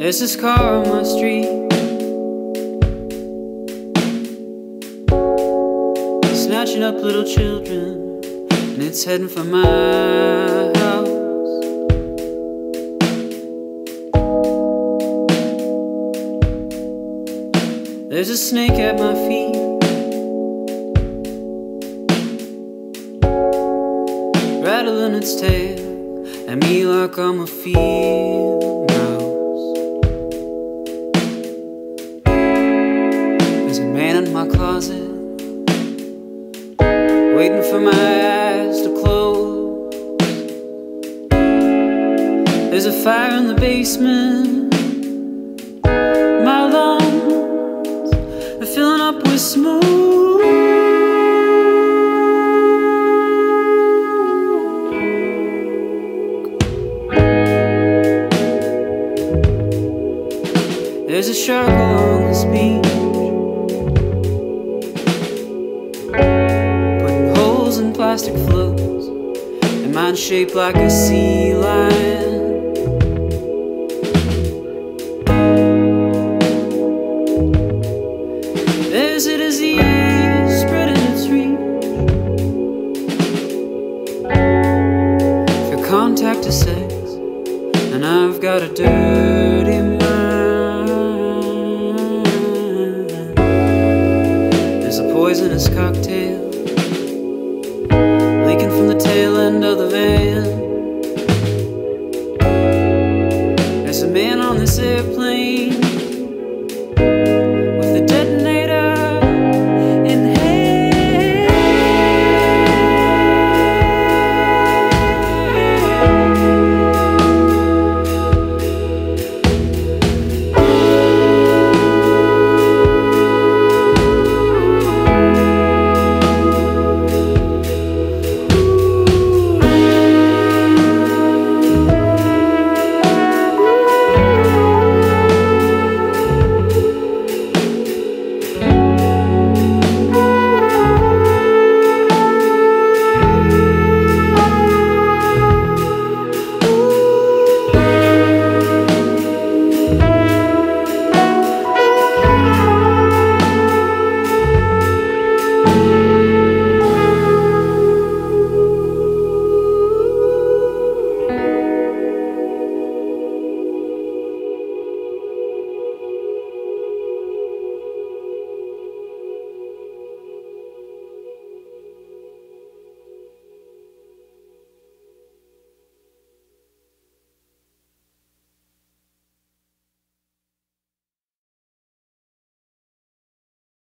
There's this car on my street, snatching up little children, and it's heading for my house. There's a snake at my feet, rattling its tail at me like I'm a field mouse. There's a man in my closet, waiting for my eyes to close. There's a fire in the basement, my lungs are filling up with smoke. There's a shark along this beach, putting holes in plastic floats, and mine's shaped like a sea lion. There's a disease spreading its reach, for contact is sex, and I've got a dirty mind. Poisonous cocktail leaking from the tail end of the van.